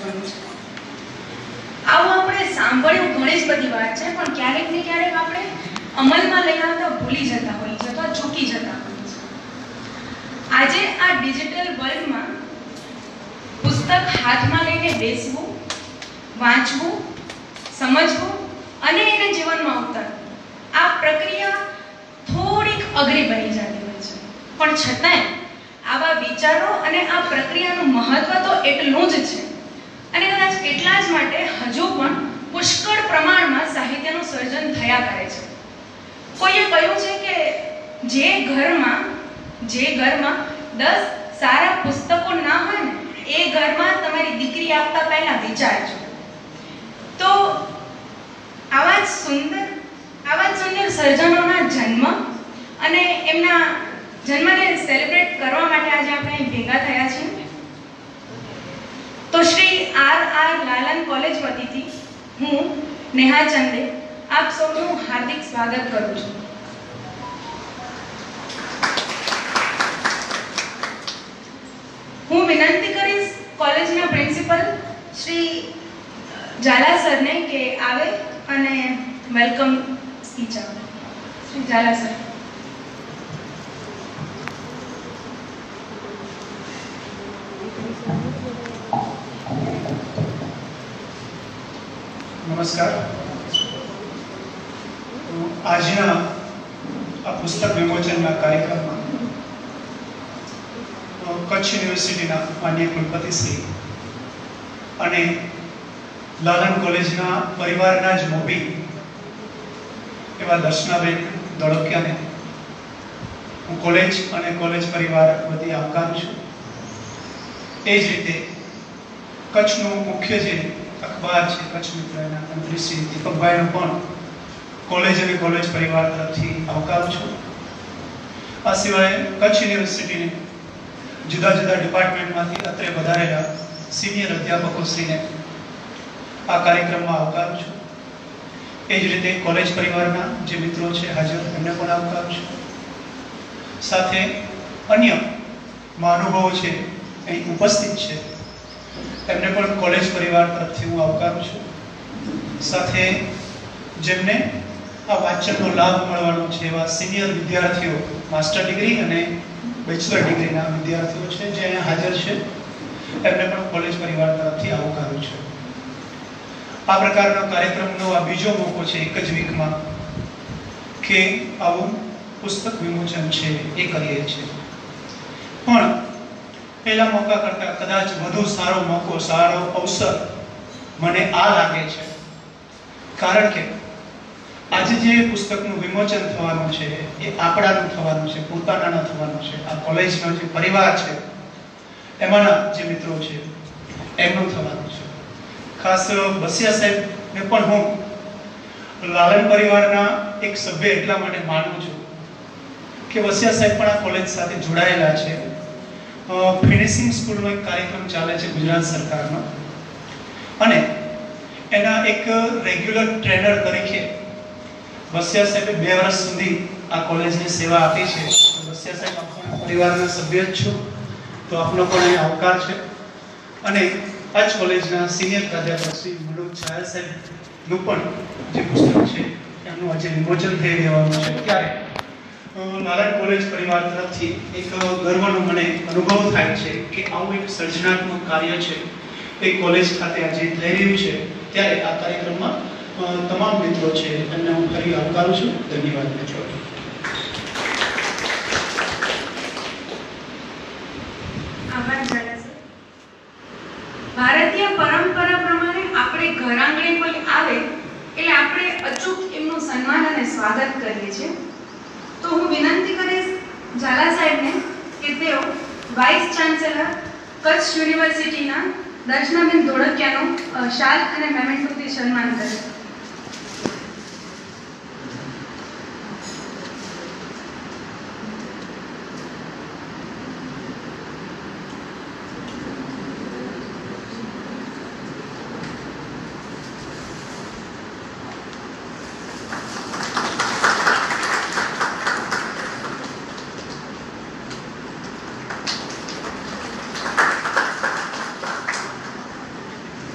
પહોંચવાનું છે. આવું આપણે સાંભળ્યું ઘણી જ બધી વાત છે, પણ ક્યારેક ને ક્યારેક આપણે અમલમાં લઈ આવતા ભૂલી જતા હોઈએ છીએ અથવા ચૂકી જતા હોઈએ છીએ. આજે આ ડિજિટલ વર્લ્ડમાં પુસ્તક હાથમાં લઈને બેસવું, વાંચવું, સમજવું અને એને જીવનમાં ઉતારવું, આ પ્રક્રિયા થોડીક અઘરી બની જતી હોય છે. પણ છતાંય આવા વિચારો અને આ પ્રક્રિયાનું મહત્વ તો એટલું જ છે. અને કદાચ એટલા જ માટે હજુ પણ પુષ્કળ પ્રમાણમાં સાહિત્યનું સર્જન થયા કરે છે. કોઈએ કહ્યું છે કે જે ઘરમાં 10 સારા પુસ્તકો ના હોય ને, એ ઘરમાં તમારી દીકરી આપતા પહેલા વિચારજો. તો આવા જ સુંદર સર્જનોના જન્મ અને એમના જન્મને સેલિબ્રેટ કરવા માટે આજે આપણે અહીં ભેગા થયા છીએ. તો શ્રી R.R. લાલન કોલેજ વતીથી હું નેહા ચંદે આપ સૌનું હાર્દિક સ્વાગત કરું છું. હું વિનંતી કરીશ કોલેજના પ્રિન્સિપલ શ્રી ઝાલા સરને કે આવે અને વેલકમ સ્પીચ આપે. શ્રી ઝાલા સર. નમસ્કાર. આજના આ પુસ્તક વિમોચનના કાર્યક્રમમાં કચ્છ યુનિવર્સિટીના માન્ય કુલપતિ શ્રી અને લાલન કોલેજના પરિવારના જ મોભી એવા દર્શનાબેન ધોળકિયાને હું કોલેજ અને કોલેજ પરિવાર વતી આવકારું છું. એ જ રીતે કચ્છનું મુખ્ય જે અખબાર છે કચ્છ મિત્ર એના મંત્રી શ્રી દીપકભાઈનું પણ કોલેજ અને કોલેજ પરિવાર તરફથી આવકારું છું. આ સિવાય કચ્છ યુનિવર્સિટીની જુદા જુદા ડિપાર્ટમેન્ટમાંથી અત્રે વધારેલા સિનિયર અધ્યાપકો શ્રીને આ કાર્યક્રમમાં આવકારું છું. એ જ રીતે કોલેજ પરિવારના જે મિત્રો છે હાજર એમને પણ આવકારું છું. સાથે અન્ય મહાનુભાવો છે અહીં ઉપસ્થિત છે એમને પણ કોલેજ પરિવાર તરફથી હું આવકારું છું. સાથે જેમને આ વાંચનનો લાભ મળવાનો છે એવા સિનિયર વિદ્યાર્થીઓ, માસ્ટર ડિગ્રી અને બેચલર ડિગ્રીના વિદ્યાર્થીઓ છે જે અહીંયા હાજર છે, એમને પણ કોલેજ પરિવાર તરફથી આવકારું છું. આ પ્રકારનો કાર્યક્રમનો આ બીજો મોકો છે એક જ વીકમાં કે આવું પુસ્તક વિમોચન છે એ કરીએ છીએ. પણ પહેલા મોકા કરતાં કદાચ વધુ સારો મોકો, સારો અવસર મને આ લાગે છે. કારણ કે આજે જે પુસ્તકનું વિમોચન થવાનું છે એ આપણાનું થવાનું છે, પોતાના થવાનું છે. આ કોલેજનો જે પરિવાર છે એમાંના જે મિત્રો છે એમનું થવાનું છે. ખાસ બસિયા સાહેબને પણ હું લાલન પરિવારના એક સભ્ય એટલા માટે માનું છું કે બસિયા સાહેબ પણ આ કોલેજ સાથે જોડાયેલા છે. ફિનિશિંગ સ્કૂલનો એક કાર્યક્રમ ચાલે છે ગુજરાત સરકારનો, અને એના એક રેગ્યુલર ટ્રેનર તરીકે બસિયા સાહેબે 2 વર્ષ સુધી આ કોલેજની સેવા આપી છે. બસિયા સાહેબ આપણા પરિવારના સભ્ય જ છો, તો આપનો પણ અહીં આવકાર છે. અને આ જ કોલેજના સિનિયર પ્રાધ્યાપક શ્રી મનોજ છાયા સાહેબનું પણ જે પુસ્તક છે એમનું આજે વિમોચન થઈ રહેવાનું છે. ત્યારે લાલન કોલેજ પરિવાર તરફથી એક ગર્વનો મને અનુભવ થાય છે કે આવું એક સર્જનાત્મક કાર્ય છે એ કોલેજ ખાતે આજે થઈ રહ્યું છે. ત્યારે આ કાર્યક્રમમાં તમામ મિત્રો છે એમને હું ફરી આવકારું છું. ધન્યવાદ મિત્રો. ભારતીય પરંપરા પ્રમાણે આપણે ઘર આંગણે કોઈ આવે એટલે આપણે અચૂક એમનું સન્માન અને સ્વાગત કરીએ છીએ. તો હું વિનંતી કરીશ ઝાલા સાહેબને કે તેઓ વાઇસ ચાન્સેલર કચ્છ યુનિવર્સિટીના દર્શનાબેન ધોળકિયાનું શાલ અને મેમેન્ટોથી સન્માન કરે.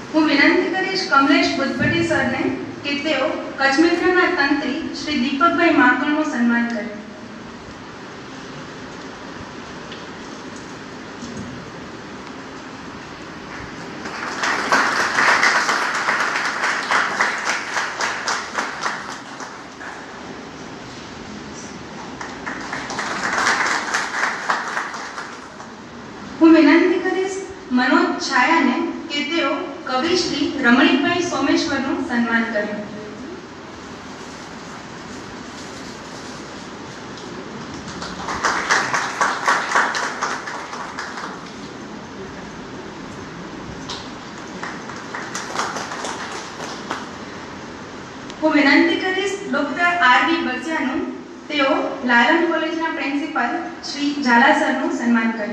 હું વિનંતી કરીશ કમલેશ બુદ્ધભટ્ટી સરને કે તેઓ કચ્છ મિત્રના તંત્રી શ્રી દીપકભાઈ માકણનું સન્માન કરે. હું વિનંતી કરીશ મનોજ છાયાને કે તેઓ કવિ શ્રી રમણીકભાઈ સોમેશ્વરનું સન્માન કરે. હું વિનંતી કરીશ ડોક્ટર આર.વી. બસિયાનું તેઓ લાલન કોલેજના પ્રિન્સિપાલ શ્રી ઝાલા સરનું સન્માન કરે.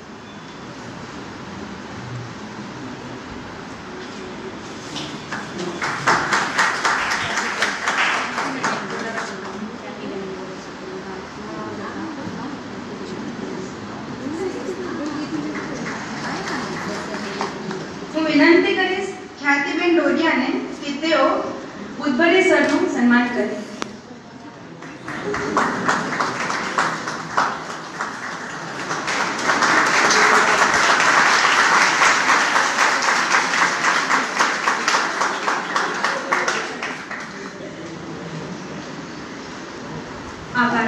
હું વિનંતી કરીશ ખ્યાતિબેન ડોડિયાને કે તેઓ બુદ્ધભટ્ટી સરનું સન્માન કરે. આભાર.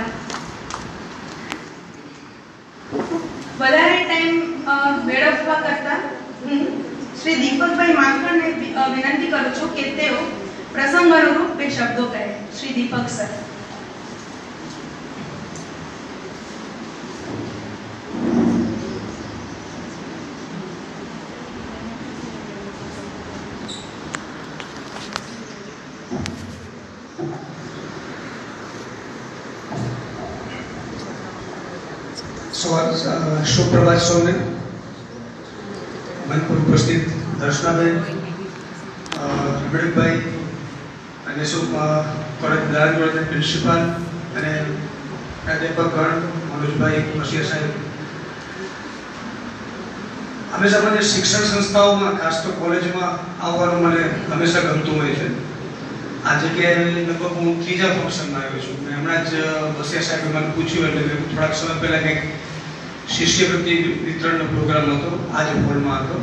વધારે ટાઈમ વેડફવા કરતા હું શ્રી દીપકભાઈ માકણને વિનંતી કરું છું કે તેઓ પ્રસંગ અનુરૂપ બે શબ્દો કહે. શ્રી દીપક સર. સુપ્રભાત સૌને. મંચ પર ઉપસ્થિત દર્શનાબેન, રમણીકભાઈ અને કોલેજના પ્રિન્સિપાલ અને પ્રાધ્યાપકગણ, મનોજભાઈ બસિયા સાહેબ, હંમેશા મને શિક્ષણ સંસ્થાઓમાં ખાસ તો કોલેજમાં આવવાનું મને હંમેશા ગમતું હોય છે. આજે કે લગભગ હું ત્રીજા ફંક્શનમાં આવ્યો છું. મેં હમણાં જ બસિયા સાહેબે મને પૂછ્યું એટલે થોડાક સમય પહેલા કંઈક શિષ્યવૃત્તિ વિતરણનો પ્રોગ્રામ હતો, આજ હોલમાં હતો.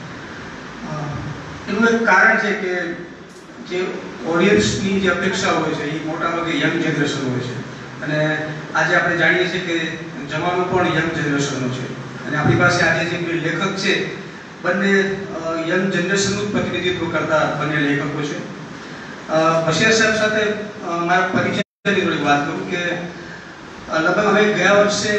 એનું એક કારણ છે કે જે ઓડિયન્સની જે અપેક્ષા હોય છે એ મોટાભાગે યંગ જનરેશન હોય છે. અને આજે આપણે જાણીએ છીએ કે જમાનો પણ યંગ જનરેશનનો છે. અને આપણી પાસે આજે જે બે લેખક છે બંને યંગ જનરેશનનું પ્રતિનિધિત્વ કરતા બંને લેખકો છે. બસિયા સાહેબ સાથે મારા પરિચયની થોડી વાત કરું કે લગભગ અમે ગયા વર્ષે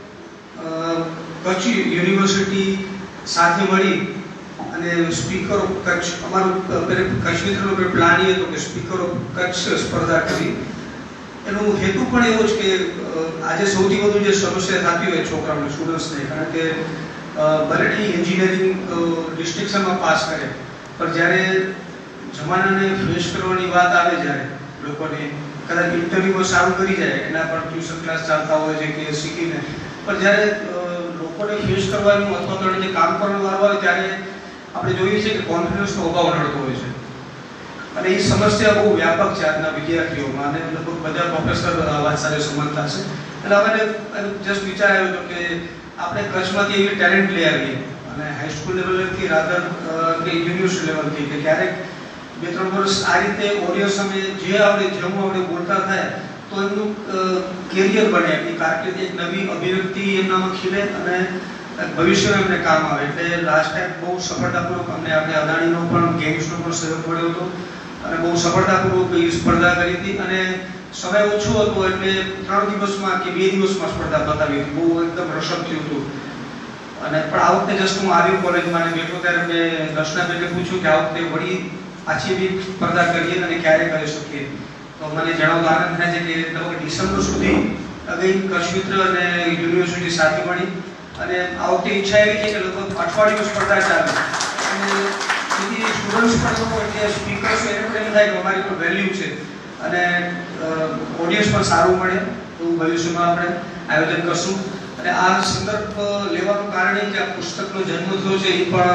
કચ્છ યુનિવર્સિટી સાથે મળી અને સ્પીકર ઓફ કચ્છ, અમારું કચ્છ મિત્રનો પ્લાન એ હતો કે સ્પીકર ઓફ કચ્છ સ્પર્ધા કરી. એનો હેતુ પણ એવો જ કે આજે સૌથી વધુ જે સમસ્યા થતી હોય છોકરાઓને, સ્ટુડન્ટ્સને, કારણ કે ભલે એન્જિનિયરિંગ ડિસ્ટિંક્શનમાં પાસ કરે પણ જ્યારે જમાનાને ફેસ કરવાની વાત આવે, જ્યારે લોકોને કદાચ ઇન્ટરવ્યુમાં સારું કરી જાય, એના પર ટ્યુશન ક્લાસ ચાલતા હોય છે કે શીખીને, પણ જ્યારે લોકોને ફેસ કરવાનું અથવા તો જે કામ કરવાનો વારો આવે ત્યારે આપણે જોઈએ છીએ કે કોન્ફિડન્સનો અભાવ નડતો હોય છે. અને એ સમસ્યા બહુ વ્યાપક છે આજના વિદ્યાર્થીઓમાં અને લગભગ બધા પ્રોફેસર વાત સાથે સંમત થશે. એટલે હવે જસ્ટ વિચાર આવ્યો હતો કે આપણે કચ્છમાંથી એવી ટેલેન્ટ લઈ આવીએ અને હાઈસ્કૂલ લેવલથી રાધર કે યુનિવર્સિટી લેવલથી કે ક્યારેક 2-3 વર્ષ આ રીતે ઓડિયન્સ સામે જેવું આપણે બોલતા થાય તો એમનું કેરિયર બને, એમની કારકિર્દી, એક નવી અભિવ્યક્તિ એમનામાં ખીલે અને ભવિષ્યમાં એમને કામ આવે. એટલે લાસ્ટ ટાઈમ બહુ સફળતાપૂર્વક અમને આપણે અદાણીનો પણ ગેમ્સનો પણ સહયોગ મળ્યો હતો અને બહુ સફળતાપૂર્વક એ સ્પર્ધા કરી હતી. અને સમય ઓછો હતો એટલે 3 દિવસમાં કે 2 દિવસમાં સ્પર્ધા પતાવી હતી. બહુ એકદમ રસદ થયું હતું. અને પણ આ વખતે જસ્ટ હું આવ્યો કોલેજમાં અને બેઠો ત્યારે મેં દર્શનાબેનને પૂછ્યું કે આ વખતે વળી પાછી એવી સ્પર્ધા કરીએ અને ક્યારે કરી શકીએ. તો મને જણાવતો આનંદ થાય છે કે લગભગ ડિસેમ્બર સુધી અગેન કચ્છ મિત્ર અને યુનિવર્સિટી સાથે મળી અને આ વખતે ઈચ્છા એવી છે કે લગભગ અઠવાડિયું સ્પર્ધા ચાલે અને જેથી સ્ટુડન્ટ્સ પણ લોકો એટલે સ્પીકર્સ એને પણ એમ થાય કે અમારી પણ વેલ્યુ છે અને ઓડિયન્સ પણ સારું મળે. તો ભવિષ્યમાં આપણે આયોજન કરશું. અને આ સંદર્ભ લેવાનું કારણ એ કે આ પુસ્તકનો જન્મ થયો છે એ પણ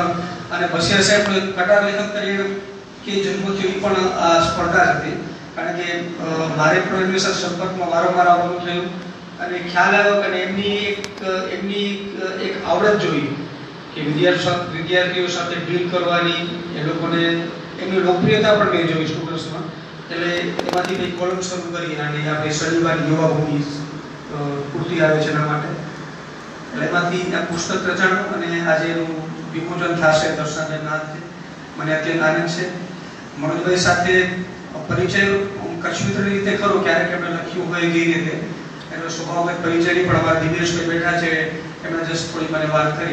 અને બસિયા સાહેબનો એક કટાર લેખક તરીકે કે જન્મ થયો એ પણ આ સ્પર્ધા જ હતી, કારણ કે મારે પણ એમની સાથે સંપર્કમાં વારંવાર આવવાનું થયું અને ખ્યાલ આવ્યો કે એમની એક આવડત જોઈ કે વિદ્યાર્થીઓ સાથે ડીલ કરવાની, એ લોકોને એમની લોકપ્રિયતા પણ મેં જોઈ સ્ટુડન્ટ્સમાં. એટલે એમાંથી કંઈ કોલમ શરૂ કરી અને આપણે શનિવારની યુવા ભૂમિ પૂર્તિ આવે છે એના માટે. એટલે એમાંથી આ પુસ્તક રચાણું અને આજે એનું વિમોચન થશે દર્શનાબેનના હાથે. મને અત્યંત આનંદ છે. મનોજભાઈ સાથે પરિચય કચ્છ મિત્રની રીતે ખરો, ક્યારેક એમણે લખ્યું હોય એ રીતે એનો સ્વભાવગત પરિચયની પણ અમારા દિનેશભાઈ બેઠા છે, એમણે જસ્ટ થોડી મને વાત કરી.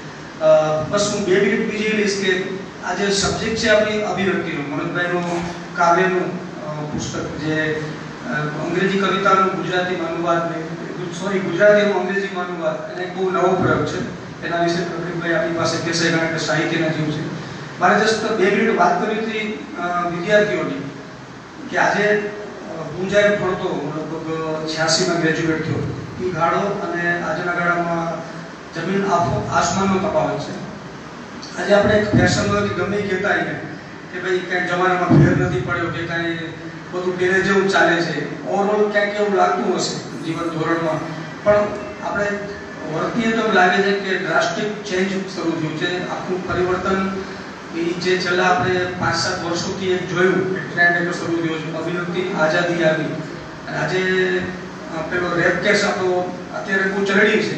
બસ હું 2 મિનિટ બીજી લઈશ કે આ જે સબ્જેક્ટ છે આપણી અભિવ્યક્તિનું, મનોજભાઈનું કાવ્યનું પુસ્તક જે અંગ્રેજી કવિતાનું ગુજરાતીમાં અનુવાદ, ગુજરાતીનું અંગ્રેજીમાં અનુવાદ, અને એક બહુ નવો પ્રયોગ છે. એના વિશે પ્રદીપભાઈ આપણી પાસે કહેશે, કારણ કે સાહિત્યના જીવ છે. મારે જસ્ટ 2 મિનિટ વાત કરવી હતી વિદ્યાર્થીઓની કે આજે હું જ્યારે ભણતો, લગભગ 86માં ગ્રેજ્યુએટ થયો, એ ગાળો અને આજના ગાળામાં જમીન આસમાનનો તફાવત છે. આજે આપણે એક ફેશન હોય કે ગમે કહેતા આવીને કે ભાઈ કાંઈ જમાનામાં ફેર નથી પડ્યો કે કાંઈ બધું પહેલે જેવું ચાલે છે, ઓવરઓલ ક્યાંક એવું લાગતું હશે જીવન ધોરણમાં, પણ આપણે વર્તીએ તો લાગે છે કે ડ્રાસ્ટિક ચેન્જ શરૂ થયું છે. આખું પરિવર્તન એ જે છેલ્લા આપણે 5-7 વર્ષોથી એક જોયું ટ્રેન્ડ એટલો શરૂ થયો છે. અભિવ્યક્તિ આઝાદી આવી અને આજે પેલો રેપ કેસ આપણો અત્યારે બહુ ચરડી છે.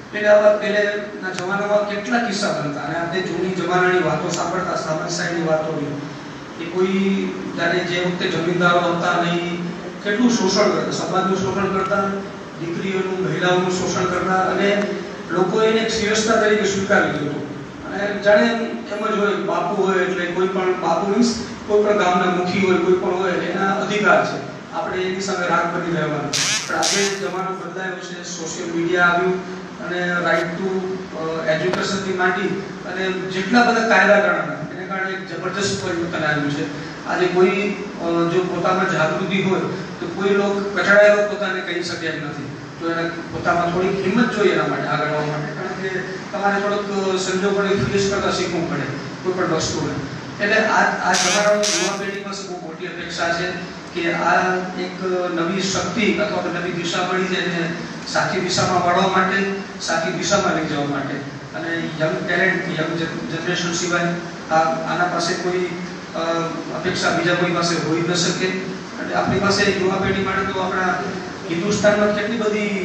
પહેલેના જમાનામાં કેટલા કિસ્સા બનતા અને આપણે જૂની જમાનાની વાતો સાંભળતા, સામંતશાહીની વાતો, એ કોઈ જ્યારે જે વખતે જમીનદારો હતા નહીં કેટલું શોષણ કરતા, સમાજનું શોષણ કરતા, દીકરીઓનું મહિલાઓનું શોષણ કરતા, અને લોકો એને એક શ્રેષ્ઠતા તરીકે સ્વીકારી લીધું. અને જાણે એમ જ હોય બાપુ હોય એટલે કોઈ પણ બાપુ મીન્સ કોઈ પણ ગામના મુખી હોય, કોઈ પણ હોય એના અધિકાર છે, આપણે એની સામે રાગ બની રહેવાનું. પણ આજે જમાનો બદલાયો છે, સોશિયલ મીડિયા આવ્યું અને રાઇટ ટુ એજ્યુકેશનથી માંડી અને જેટલા બધા કાયદા કરવાના એને કારણે એક જબરજસ્ત પરિવર્તન આવ્યું છે. આજે કોઈ જો પોતામાં જાગૃતિ હોય તો કોઈ લોકો કચડાયેલો પોતાને કહી શકે એમ નથી, તો એને પોતામાં થોડીક હિંમત જોઈએ એના માટે આગળ આવવા માટે, કારણ કે તમારે થોડોક સંજોગોને ફેસ કરતા શીખવું પડે કોઈ પણ વસ્તુને. એટલે આ તમારા યુવા પેઢી પાસે બહુ મોટી અપેક્ષા છે કે આ એક નવી શક્તિ અથવા તો નવી દિશા મળી છે એને સાચી દિશામાં વાળવા માટે, સાચી દિશામાં લઈ જવા માટે. અને યંગ ટેલેન્ટ, યંગ જનરેશન સિવાય આના પાસે કોઈ અપેક્ષા બીજા કોઈ પાસે હોઈ ન શકે. એટલે આપણી પાસે યુવા પેઢી માટે તો આપણા હિન્દુસ્તાનમાં કેટલી બધી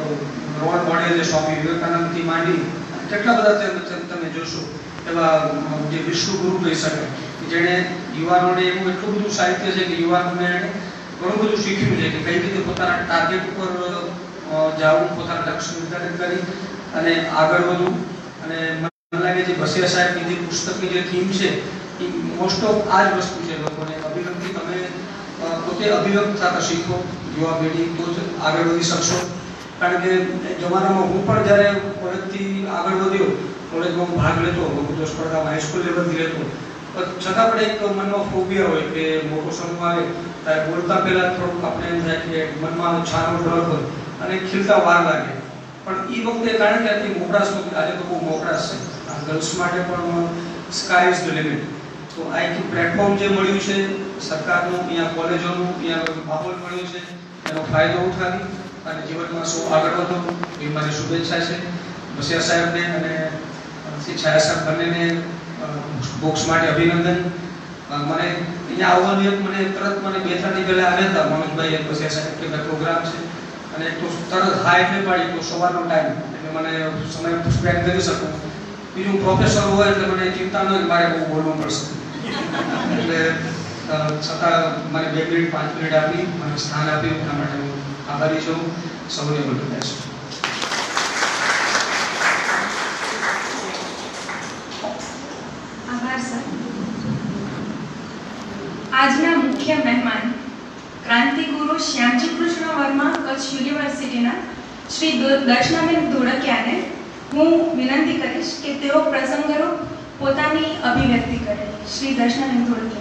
રોલ મોડેલ છે, સ્વામી વિવેકાનંદથી માંડી કેટલા બધા તમે જોશો એવા જે વિશ્વગુરુ કહી શકાય, જેણે યુવાનોને એવું એટલું બધું સાહિત્ય છે કે યુવાનોને ઘણું બધું શીખ્યું છે કે કઈ રીતે પોતાના ટાર્ગેટ ઉપર જવું, પોતાના લક્ષ્ય નિર્ધારિત કરી અને આગળ વધવું. અને મને લાગે છે બસિયા સાહેબની જે પુસ્તકની જે થીમ છે એ મોસ્ટ ઓફ આ જ વસ્તુ છે. લોકોને અભિવ્યક્તિ, તમે પોતે અભિવ્યક્ત થતા શીખો યુવા પેઢી, તો જ આગળ વધી શકશો. કારણ કે જમાનામાં હું પણ જ્યારે કોલેજથી આગળ વધ્યો, કોલેજમાં હું ભાગ લેતો, વકૃત્વ સ્પર્ધામાં હાઈસ્કૂલ લેવલથી લેતો, છતાં પણ એક મનમાં ફોબિયા હોય કે મોટો સમૂહ આવે ત્યારે બોલતા પહેલા થોડુંક આપણે એમ થાય કે મનમાં છાનો ઢળક હોય અને ખીલતા વાર લાગે. પણ એ વખતે કારણ કે આટલી મોકળાશ નહોતી, આજે તો બહુ મોકળાશ છે. આ ગર્લ્સ માટે પણ સ્કાય ઇઝ ધ લિમિટ. તો આ એક પ્લેટફોર્મ જે મળ્યું છે સરકારનું, અહીંયા કોલેજોનું, અહીંયા માહોલ મળ્યો છે, એનો ફાયદો ઉઠાવી અને જીવનમાં શું આગળ વધો એ મારી શુભેચ્છા છે. બસિયા સાહેબને અને છાયા સાહેબ બંનેને બોક્સ માટે અભિનંદન. મને અહીંયા આવવાનું એક મને તરત મને 2-3 દી પહેલા આવ્યા હતા મનોજભાઈ અને બસિયા સાહેબ કે પ્રોગ્રામ છે અને તો તરત હા એટલે પાડી તો સવારનો ટાઈમ એટલે મને સમય સ્પેન્ડ કરી શકું. બીજું પ્રોફેસર હોય એટલે મને ચિંતા ન હોય મારે બહુ બોલવું પડશે, એટલે છતાં મને 2 મિનિટ 5 મિનિટ આપી મને સ્થાન આપ્યું એના માટે હું આભારી છું. સૌને બોલું છું. આભાર સર. આજના મુખ્ય મહેમાન ક્રાંતિગુરુ શ્યામજી કૃષ્ણ વર્મા કચ્છ યુનિવર્સિટીના શ્રી દર્શનાબેન ધોળકિયાને હું વિનંતી કરીશ કે તેઓ પ્રસંગરૂપ પોતાની અભિવ્યક્તિ કરે. શ્રી દર્શનાબેન ધોળકિયા.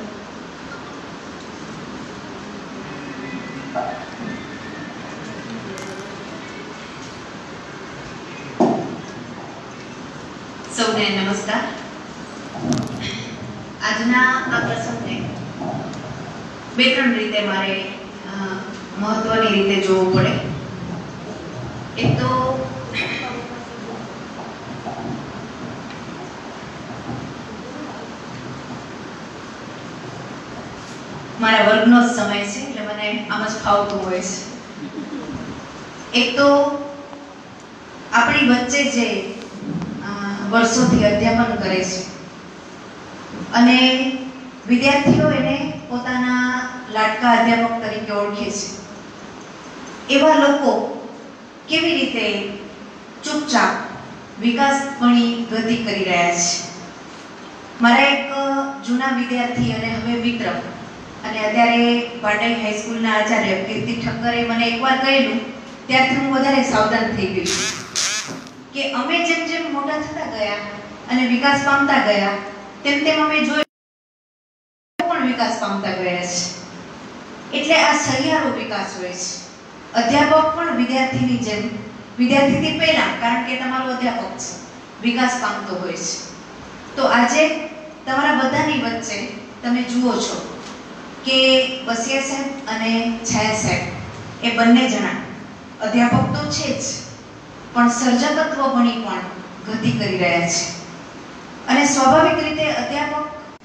સૌને નમસ્કાર. આજના આ પ્રસંગને બે ત્રણ રીતે મારે મહત્વની રીતે જોવું પડે. એક તો મારા વર્ગનો જ સમય છે એટલે મને આમ જ ફાવતું હોય છે. એક તો આપણી વચ્ચે જે વર્ષોથી અધ્યાપન કરે છે અને વિદ્યાર્થીઓ એને પોતાના લાડકા અધ્યાપક તરીકે ઓળખે છે, એવા લોકો કેવી રીતે ચૂપચાપ વિકાસપણી ગતિ કરી રહ્યા છે. મારા એક જૂના વિદ્યાર્થી અને હવે મિત્ર અને અત્યારે પાટણ હાઈસ્કૂલના આચાર્ય કીર્તિ ઠક્કરે મને એકવાર કહેલું, ત્યારથી હું વધારે સાવધાન થઈ ગઈ કે અમે જેમ જેમ મોટા થતા ગયા અને વિકાસ પામતા ગયા તેમ તેમ અમે જોયું પણ વિકાસ પામતા ગયા છે. એટલે આ સહિયારો વિકાસ હોય છે. અધ્યાપક પણ વિદ્યાર્થીની જેમ વિદ્યાર્થીથી પહેલા, કારણ કે તમારો અધ્યાપક છે, વિકાસ પામતો હોય છે. તો આજે તમારા બધાની વચ્ચે તમે જુઓ છો કે બસિયા સાહેબ અને છાયા સાહેબ એ બંને જણા અધ્યાપક તો છે જ, પણ સર્જકત્વ ભણી પણ ગતિ કરી રહ્યા છે. અને સ્વાભાવિક રીતે અધ્યાપક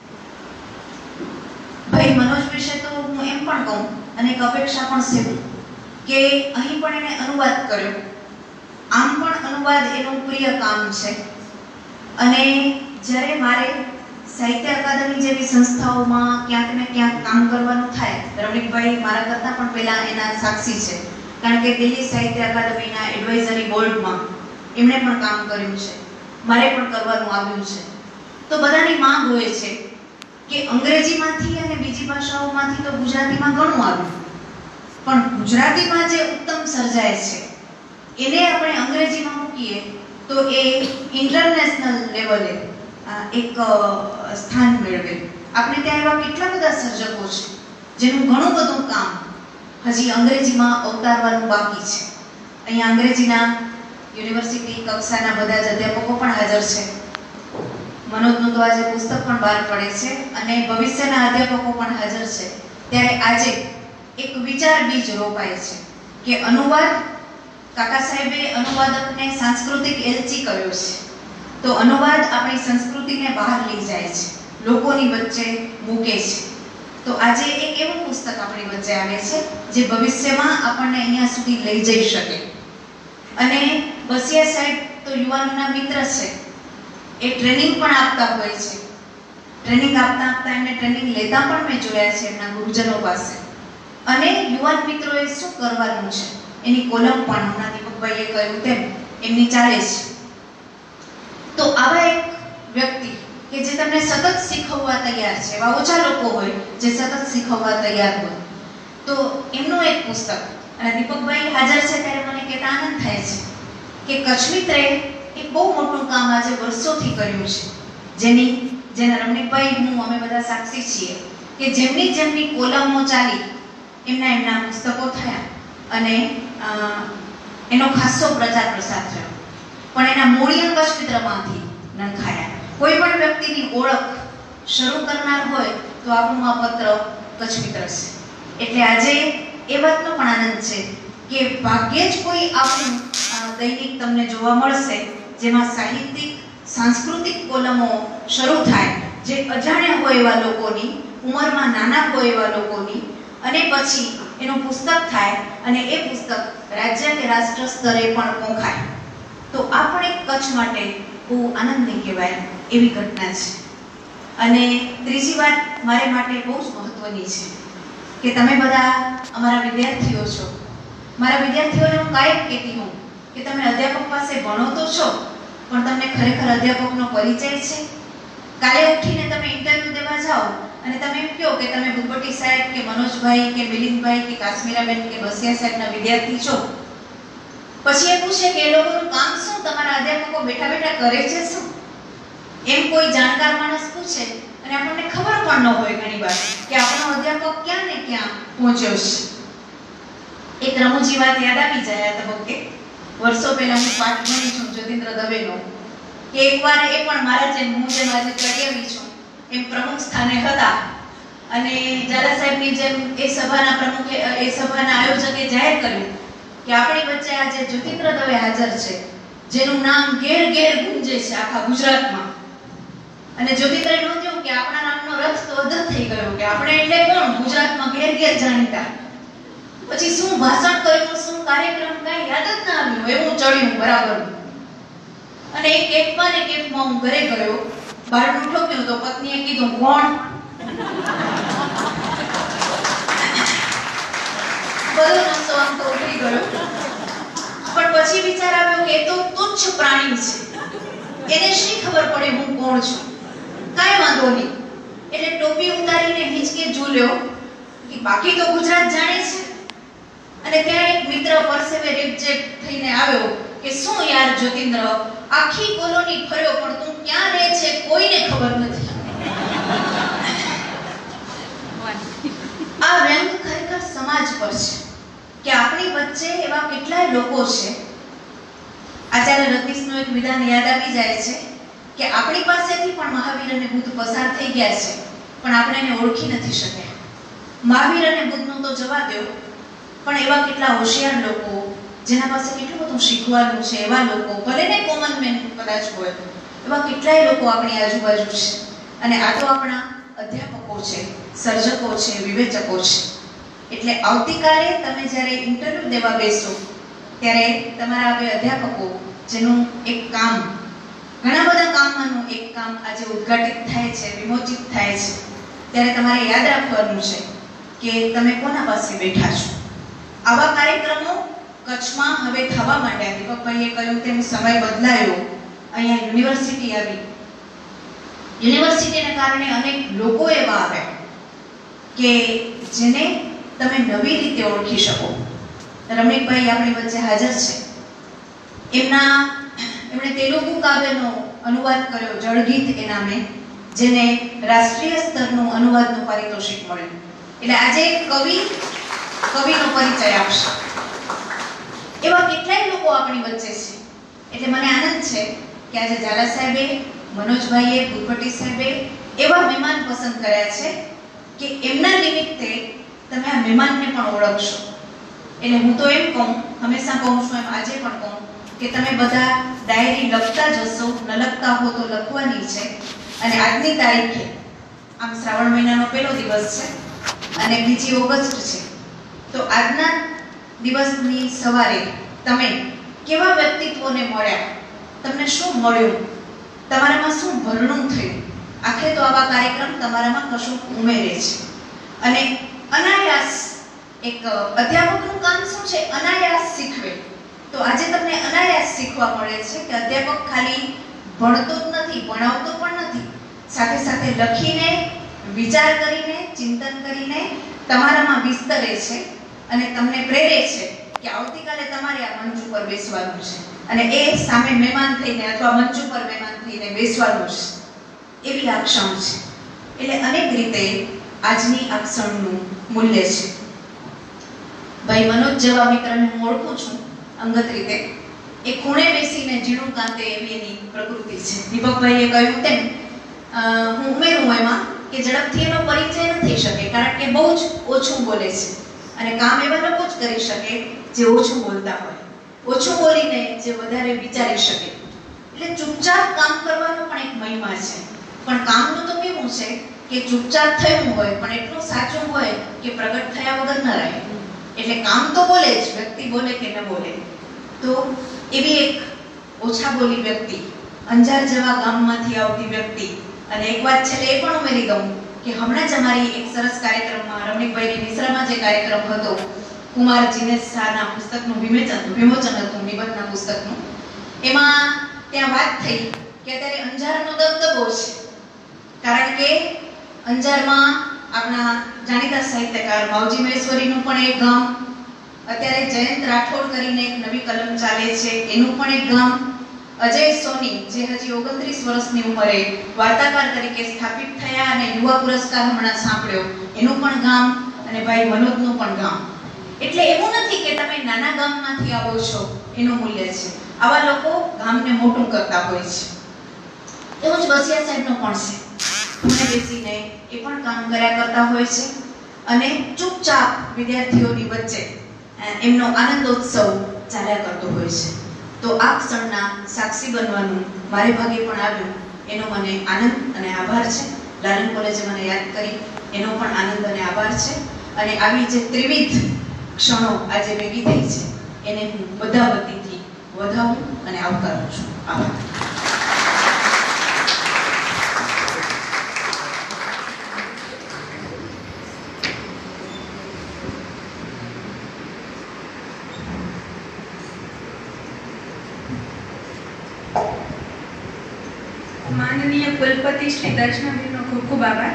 ભાઈ મનોજ વિશે તો હું એમ પણ કહું અને એક અપેક્ષા પણ છે કે અહીં પણ એને અનુવાદ કર્યો. આમ પણ અનુવાદ એનું પ્રિય કામ છે. અને જ્યારે મારે સાહિત્ય અકાદમી જેવી સંસ્થાઓમાં ક્યાંક ને ક્યાંક કામ કરવાનું થાય, રમણીકભાઈ મારા કરતાં પણ પહેલા એના સાક્ષી છે, કારણ કે દિલ્હી સાહિત્ય અકાદમીના એડવાઇઝરી બોર્ડમાં એમણે પણ કામ કર્યું છે, મારે પણ કરવાનું આવ્યું છે. તો બધાની માંગ હોય છે કે અંગ્રેજીમાંથી અને બીજી ભાષાઓમાંથી તો ગુજરાતીમાં ઘણું આવ્યું, પણ ગુજરાતીમાં જે ઉત્તમ સર્જાય છે એને આપણે અંગ્રેજીમાં મૂકીએ તો એ ઇન્ટરનેશનલ લેવલે એક સ્થાન મેળવે. આપણે ત્યાં એવા કેટલા બધા સર્જકો છે જેનું ઘણું બધું કામ હજી અંગ્રેજીમાં અવતારવાનું બાકી છે. અહીંયા અંગ્રેજીના યુનિવર્સિટી કક્ષાના બધા જ અધ્યાપકો પણ હાજર છે. મનોજનું તો આજે પુસ્તક પણ બહાર પડે છે અને ભવિષ્યના અધ્યાપકો પણ હાજર છે. ત્યારે આજે એક વિચાર બીજ રોપાય છે કે અનુવાદ, કાકા સાહેબે અનુવાદકને સાંસ્કૃતિક એલચી કર્યો છે, તો અનુવાદ આપણી સંસ્કૃતિને બહાર લઈ જાય છે, લોકોની વચ્ચે મૂકે છે. તો આજે એક એવું પુસ્તક આપણી વચ્ચે આવે છે જે ભવિષ્યમાં આપણને અહીંયા સુધી લઈ જઈ શકે. અને બસિયા સાહેબ તો યુવાનોના મિત્ર છે, એ ટ્રેનિંગ પણ આપતા હોય છે. ટ્રેનિંગ આપતા એમને ટ્રેનિંગ લેતા પણ મેં જોયા છે એમના ગુરુજનો પાસે. અને યુવાન મિત્રોએ શું કરવાનું છે એની કોલમ પણ હમણાં દીપકભાઈએ કહ્યું તેમ એમની ચાલે છે. તો આવા એક વ્યક્તિ કે જે તમને સતત શીખવવા તૈયાર છે, એવા ઓછા લોકો હોય જે સતત શીખવવા તૈયાર હોય, તો એમનું એક પુસ્તક. અને દીપકભાઈ હાજર છે ત્યારે મને કહેતા આનંદ થાય છે કે કચ્છ મિત્રે એક બહુ મોટું કામ આજે વર્ષોથી કર્યું છે, જેના રમણીકભાઈ, હું, અમે બધા સાક્ષી છીએ કે જેમની કોલમો ચાલી એમના પુસ્તકો થયા અને એનો ખાસો પ્રચાર પ્રસાર થયો. પણ એના મૂળિયા કચ્છ મિત્રમાંથી નંખાયા. કોઈ પણ વ્યક્તિની ઓળખ શરૂ કરનાર હોય તો આપણું આ પત્ર કચ્છ મિત્ર છે. એટલે આજે એ વાતનો પણ આનંદ છે કે ભાગ્યે જ કોઈ આપણું દૈનિક તમને જોવા મળશે જેમાં સાહિત્યિક સાંસ્કૃતિક કોલમો શરૂ થાય, જે અજાણ્યા હોય એવા લોકોની, ઉંમરમાં નાના હોય એવા લોકોની, અને પછી એનું પુસ્તક થાય અને એ પુસ્તક રાજ્ય કે રાષ્ટ્ર સ્તરે પણ પહોંચાય. તો આ પણ એક કચ્છ માટે બહુ આનંદની કહેવાય એવી ઘટના છે. અને ત્રીજી વાત મારે માટે બહુ જ મહત્વની છે કે તમે બધા અમારા વિદ્યાર્થીઓ છો. મારા વિદ્યાર્થીઓને હું કાયમ કહેતી હોઉં કે તમે અધ્યાપક પાસે ભણો તો છો, પણ તમને ખરેખર અધ્યાપકનો પરિચય છે? કાલે ઉઠીને તમે ઇન્ટરવ્યુ દેવા જાઓ અને તમે એમ કહો કે તમે ભૂપતિ સાહેબ કે મનોજભાઈ કે મિલિંદભાઈ કે કાશ્મીરાબેન કે બસિયા સાહેબના વિદ્યાર્થી છો, પછી એ પૂછે કે એ લોકોનું કામ શું, તમારા અધ્યાપકો બેઠા બેઠા કરે છે શું, એમ કોઈ જાણકાર માણસ પૂછે અને આપણને ખબર પણ ન હોય ઘણીવાર કે આપણો અધ્યાપક ક્યાં ને ક્યાં પહોંચ્યો છે. એક રમૂજી વાત યાદ આવી જાય આ તબક્કે. વર્ષો પહેલા હું પાઠ ભણી છું જતીન્દ્ર દવેનો, કે એકવાર એ પણ મારા જેમ, હું જેમ આજે ચડિયાવી છું એમ પ્રમુખ સ્થાને હતા અને ઝાલા સાહેબની જેમ એ સભાના પ્રમુખે એ સભાના આયોજકે જાહેર કર્યું કે આપણી વચ્ચે આજે જ્યોતિન્દ્ર દવે હાજર છે, જેનું નામ ઘેર ઘેર ગુંજે છે આખા ગુજરાતમાં. અને જ્યોતિન્દ્રએ નોંધ્યું કે આપણા નામનો રથ તો અધર થઈ ગયો, કે આપણે એટલે કોણ ગુજરાતમાં ઘેર ઘેર જાણીતા. પછી શું ભાષણ કર્યું, શું કાર્યક્રમ કાંઈ યાદ જ ના આવ્યું, એવું ચડ્યું બરાબર. અને એક કેફમાં હું ઘરે ગયો, બહારનું ઠોક્યું તો પત્નીએ કીધું કોણ? બધો નસો આમ તો ઉતરી ગયો. પણ પછી વિચાર આવ્યો કે એ તો તુચ્છ પ્રાણી છે, એને શી ખબર પડે હું કોણ છું. કાંઈ વાંધો નહીં. એટલે ટોપી ઉતારીને હિંચકે ઝૂલ્યો કે બાકી તો ગુજરાત જાણે છે. અને ત્યાં એક મિત્ર પરસેવે રેપજેપ થઈને આવ્યો કે શું યાર જ્યોતિન્દ્ર, આખી કોલોની ફર્યો પણ તું ક્યાં રહે છે કોઈને ખબર નથી. આ વ્યંગ ખરેખર સમાજ પર છે કે આપણી વચ્ચે એવા કેટલાય લોકો છે. આચાર્ય રત્નીશનું એક વિધાન યાદ આવી જાય છે કે આપણી પાસેથી પણ મહાવીર અને બુદ્ધ પસાર થઈ ગયા છે, પણ આપણે એને ઓળખી નથી શક્યા. મહાવીર અને બુદ્ધનું તો જવા દો, પણ એવા કેટલા હોશિયાર લોકો જેના પાસે કેટલું બધું શીખવાનું છે, એવા લોકો ભલે ને કોમન મેન કદાચ હોય, એવા કેટલાય લોકો આપણી આજુબાજુ છે. અને આ તો આપણા અધ્યાપકો છે, સર્જકો છે, વિવેચકો છે. એટલે આવતીકાલે તમે જ્યારે ઇન્ટરવ્યુ દેવા બેસો ત્યારે તમારા બે અધ્યાપકો જેનું એક કામ, ઘણા બધા કામમાંનું એક કામ આજે ઉદ્ઘાટિત થાય છે, વિમોચિત થાય છે, ત્યારે તમારે યાદ રાખવાનું છે કે તમે કોના પાસે બેઠા છો. આવા કાર્યક્રમો કચ્છમાં હવે થવા માંડ્યા. દીપકભાઈએ કહ્યું તેમ સમય બદલાયો, અહીંયા યુનિવર્સિટી આવી. યુનિવર્સિટીને કારણે અનેક લોકો એવા આવ્યા કે જેને તમે નવી રીતે ઓળખી શકો. રમણીકભાઈ આપણી વચ્ચે હાજર છે. એમણે તેલુગુ કાવ્યનો અનુવાદ કર્યો જળગીત એ નામે, જેને રાષ્ટ્રીય સ્તરનું અનુવાદનું પારિતોષિક મળ્યું. એટલે આજે કવિનો પરિચય આપશે. એવા કેટલાય લોકો આપણી વચ્ચે છે. એટલે મને આનંદ છે કે આજે ઝાલા સાહેબે, મનોજભાઈએ, ભૂપતિ સાહેબે એવા મહેમાન પસંદ કર્યા છે કે એમના નિમિત્તે તમે આ મહેમાનને પણ ઓળખશો. એટલે હું તો એમ કહું, હંમેશા કહું છું એમ આજે પણ કહું કે તમે બધા ડાયરી લખતા જશો, ન લખતા હો તો લખવાની છે. અને આજની તારીખે આમ શ્રાવણ મહિનાનો પહેલો દિવસ છે અને 2 ઓગસ્ટ છે, તો આજના દિવસની સવારે તમે કેવા વ્યક્તિત્વોને મળ્યા, તમને શું મળ્યું, તમારામાં શું ભરણું થયું. આખરે તો આવા કાર્યક્રમ તમારામાં કશું ઉમેરે છે. અને અનાયાસ એક અધ્યાપકનું કામ શું છે? અનાયાસ શીખવે. તો આજે તમને અનાયાસ શીખવા મળે છે કે અધ્યાપક ખાલી ભણતો જ નથી, ભણાવતો પણ નથી, સાથે સાથે લખીને, વિચાર કરીને, ચિંતન કરીને તમારામાં વિસ્તરે છે અને તમને પ્રેરે છે કે આવતીકાલે તમારે આ મંચ ઉપર બેસવાનું છે અને એ સામે મહેમાન થઈને અથવા મંચ ઉપર મહેમાન થઈને બેસવાનું છે. એવી આ ક્ષણ છે. એટલે અનેક રીતે આજની આ ક્ષણનું મૂલ્ય છે. ભાઈ મનોજ જેવા મિત્રને હું ઓળખું છું અંગત રીતે. એ ખૂણે બેસીને ઝીણું કાંતે એવી એની પ્રકૃતિ છે. દીપકભાઈએ કહ્યું તેમ હું ઉમેરું એમાં કે ઝડપથી એનો પરિચય ન થઈ શકે, કારણ કે બહુ જ ઓછું બોલે છે અને કામ એવા લોકો જ કરી શકે જે ઓછું બોલતા હોય, ઓછું બોલીને જે વધારે વિચારી શકે. એટલે ચૂપચાપ કામ કરવાનો પણ એક મહિમા છે. પણ કામનું તો કેવું છે કે ચૂપચાપ થયું હોય પણ એટલું સાચું હોય કે પ્રગટ થયા વગર ન રહે. એટલે કામ તો બોલે જ, વ્યક્તિ બોલે કે ન બોલે. તો એવી એક ઓછા બોલી વ્યક્તિ, અંજાર જેવા ગામમાંથી આવતી વ્યક્તિ. અને એક વાત છેલ્લે એ પણ ઉમેરી દઉં કે હમણાં જ અમારી એક સરસ કાર્યક્રમમાં રમણીકભાઈની નિશ્રામાં જે કાર્યક્રમ હતો, કુમાર જીનેશ શાહના પુસ્તકનું વિમોચન હતું, નિબંધના પુસ્તકનું, એમાં ત્યાં વાત થઈ કે અત્યારે અંજારનો દબદબો છે, કારણ કે અંજારમાં આપણા જાણીતા સાહિત્યકાર માવજી મહેશ્વરીનું પણ એક ગામ, અત્યારે જયંત રાઠોડ કરીને એક નવી કલમ ચાલે છે એનું પણ એક ગામ, અજય સોની જે હજી 29 વર્ષની ઉંમરે વાર્તાકાર તરીકે સ્થાપિત થયા અને યુવા પુરસ્કાર હમણાં સાંભળ્યો એનું પણ ગામ, અને ભાઈ મનોજનું પણ ગામ. એટલે એવું નથી કે તમે નાના ગામમાંથી આવો છો એનું મૂલ્ય છે. આવા લોકો ગામને મોટું કરતા હોય છે. એવું જ વસિયા સાહેબનું પણ છે. ખૂણે બેસીને એ પણ કામ કર્યા કરતા હોય છે અને ચૂપચાપ વિદ્યાર્થીઓની વચ્ચે એમનો આનંદોત્સવ ચાલ્યા કરતો હોય છે. તો આ ક્ષણના સાક્ષી બનવાનું મારે ભાગે પણ આવ્યું એનો મને આનંદ અને આભાર છે. લાલન કોલેજે મને યાદ કરી એનો પણ આનંદ અને આભાર છે. અને આવી જે ત્રિવિધ ક્ષણો આજે ભેગી થઈ છે એને હું બધા વતીથી વધાવું અને આવકારું છું. આભાર. માનનીય કુલપતિ શ્રી દર્શનાબેનનો ખૂબ ખૂબ આભાર.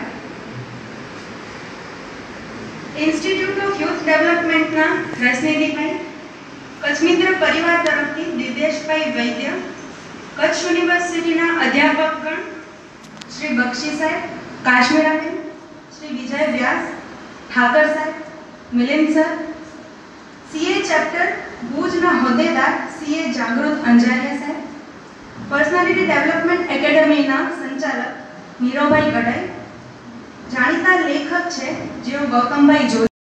ઇન્સ્ટિટ્યૂટ ઓફ યુથ ડેવલપમેન્ટના રસનિધિભાઈ, કચ્છ મિત્ર પરિવાર તરફથી દિવ્યેશભાઈ વૈદ્ય, કચ્છ યુનિવર્સિટીના અધ્યાપકગણ શ્રી બક્ષી સાહેબ, કાશ્મીરાબેન, શ્રી વિજય વ્યાસ, ઠાકર સાહેબ, મિલિંદ સર, સીએ ચેપ્ટર ભુજના હોદ્દેદાર સીએ જાગૃત અંજારિયા સાહેબ, પર્સનાલિટી ડેવલપમેન્ટ એકેડમીના સંચાલક નીરવભાઈ ગડાઈ, જાણીતા લેખક છે જેઓ ગૌતમભાઈ જોશી